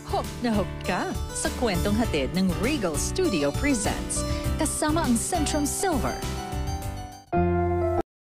Hook na hook ka sa kwentong hatid ng Regal Studio Presents kasama ang Centrum Silver,